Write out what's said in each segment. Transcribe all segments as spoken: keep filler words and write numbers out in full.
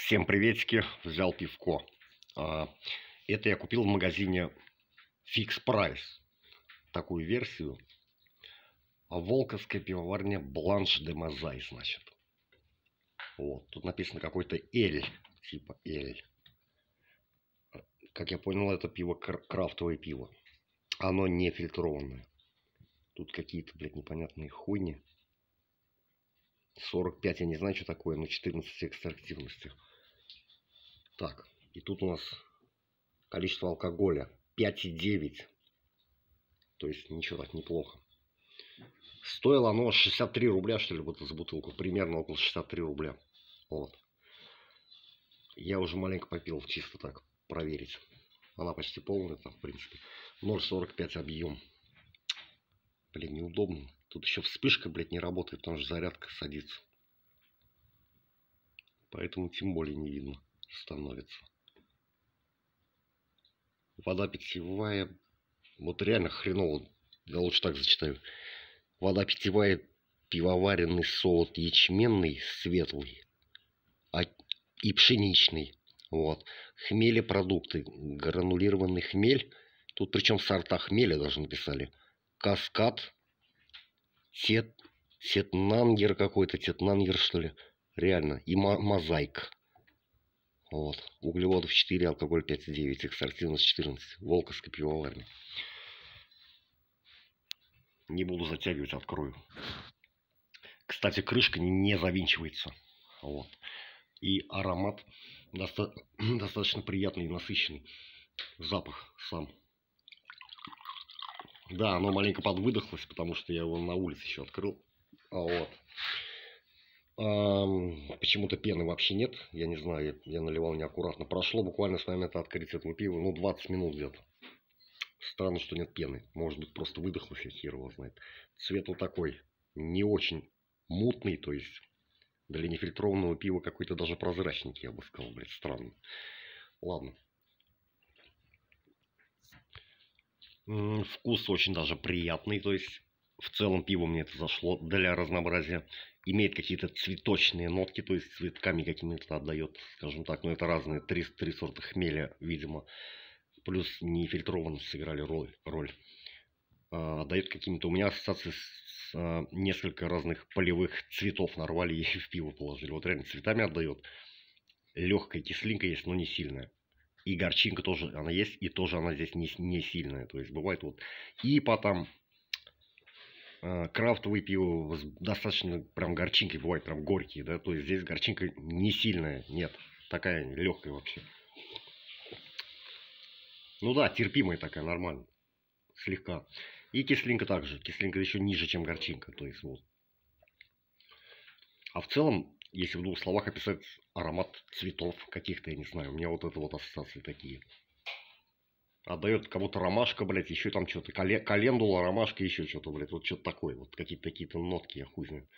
Всем приветики, взял пивко. А, Это я купил в магазине Fix Price. Такую версию. А Волковская пивоварня Бланш де Мазай, значит. Вот, тут написано какой-то L, типа L. Как я понял, это пиво крафтовое пиво. Оно не фильтрованное. Тут какие-то, блядь, непонятные хуйни. сорок пять, я не знаю, что такое, но четырнадцать экстрактивности. Так, и тут у нас количество алкоголя пять и девять. То есть ничего так неплохо. Стоило оно шестьдесят три рубля, что ли, вот за бутылку. Примерно около шестьдесят три рубля. Вот. Я уже маленько попил, чисто так, проверить. Она почти полная, там, в принципе. ноль сорок пять объем. Блин, неудобно. Тут еще вспышка, блядь, не работает, потому что зарядка садится. Поэтому тем более не видно становится. Вода питьевая. Вот реально хреново. Я лучше так зачитаю. Вода питьевая, пивоваренный солод ячменный, светлый а, и пшеничный. Вот. Хмелепродукты. Гранулированный хмель. Тут причем сорта хмеля даже написали. Каскад. Тет, тетнангер какой-то. Тетнангер, что ли. Реально. И мозаик. Вот. Углеводов четыре, алкоголь пять и девять. Экстративность четырнадцать. Волковская пивоварня. Не буду затягивать, открою. Кстати, крышка не завинчивается. Вот. И аромат доста достаточно приятный и насыщенный. Запах сам. Да, оно маленько подвыдохлось, потому что я его на улице еще открыл. А вот. А, почему-то пены вообще нет. Я не знаю, я, я наливал неаккуратно. Прошло буквально с момента открытия этого пива, ну, двадцать минут где-то. Странно, что нет пены. Может быть, просто выдохлось, я хер его знает. Цвет вот такой. Не очень мутный, то есть для нефильтрованного пива какой-то даже прозрачненький, я бы сказал, блядь, странно. Ладно. Вкус очень даже приятный, то есть в целом пиво мне это зашло для разнообразия. Имеет какие-то цветочные нотки, то есть цветками какими-то отдает, скажем так. Но это разные, три, три сорта хмеля, видимо. Плюс нефильтрованность сыграли роль. роль. А, дает какими-то... У меня ассоциации с а, несколько разных полевых цветов нарвали и в пиво положили. Вот реально цветами отдает. Легкая кислинка есть, но не сильная. И горчинка тоже, она есть, и тоже она здесь не, не сильная. То есть бывает вот... И потом... А, крафтовые пиво достаточно прям горчинкой бывает, прям горькие, да. То есть здесь горчинка не сильная, нет. Такая легкая вообще. Ну да, терпимая такая, нормально. Слегка. И кислинка также. Кислинка еще ниже, чем горчинка. То есть вот. А в целом, если в двух словах описать аромат цветов каких-то, я не знаю. У меня вот это вот ассоциации такие. Отдает кого-то ромашка, блядь, еще там что-то. Календула, ромашка, еще что-то, блядь. Вот что-то такое. Вот какие-то такие-то нотки, я хуй знаю.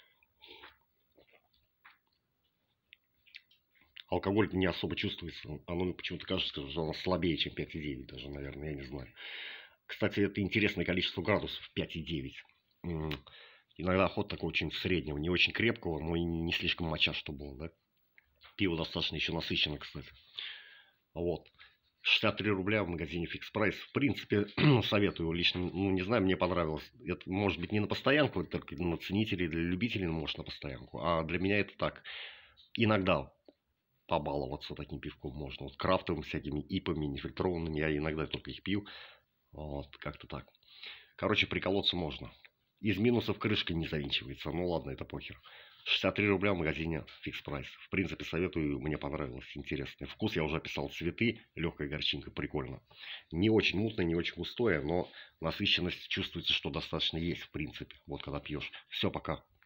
Алкоголь не особо чувствуется. Оно почему-то кажется, что оно слабее, чем пять и девять даже, наверное, я не знаю. Кстати, это интересное количество градусов, пять и девять. Иногда ход такой очень среднего, не очень крепкого, но и не слишком моча, что было, да. Пиво достаточно еще насыщенно, кстати. Вот. шестьдесят три рубля в магазине Fix Price. В принципе, советую лично, ну, не знаю, мне понравилось. Это может быть не на постоянку, только на ценителей, для любителей, может, на постоянку. А для меня это так. Иногда побаловаться таким пивком можно. Вот крафтовым всякими ипами, нефильтрованными. Я иногда только их пью. Вот, как-то так. Короче, приколоться можно. Из минусов крышка не завинчивается. Ну ладно, это похер. шестьдесят три рубля в магазине Fix Price. В принципе, советую, мне понравилось. Интересный вкус. Я уже описал цветы. Легкая горчинка, прикольно. Не очень мутное, не очень густое, но насыщенность чувствуется, что достаточно есть, в принципе. Вот когда пьешь. Все, пока.